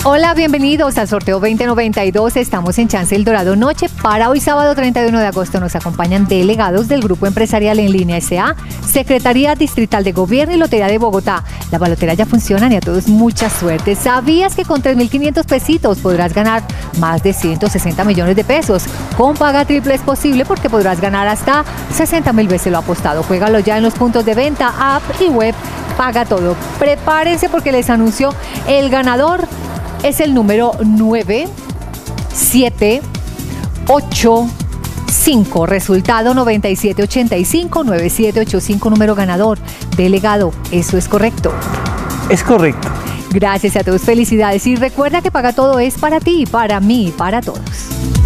Hola, bienvenidos al sorteo 2092. Estamos en Chance El Dorado Noche. Para hoy sábado 31 de agosto nos acompañan delegados del Grupo Empresarial en Línea S.A., Secretaría Distrital de Gobierno y Lotería de Bogotá. La balotera ya funciona y a todos mucha suerte. ¿Sabías que con 3.500 pesitos podrás ganar más de 160 millones de pesos? Con Paga Triple es posible porque podrás ganar hasta 60.000 veces lo apostado. Juégalo ya en los puntos de venta, app y web. Paga Todo. Prepárense porque les anuncio el ganador. Es el número 9785, resultado 9785, número ganador. Delegado, ¿eso es correcto? Es correcto. Gracias a todos, felicidades. Y recuerda que Paga Todo es para ti, para mí, para todos.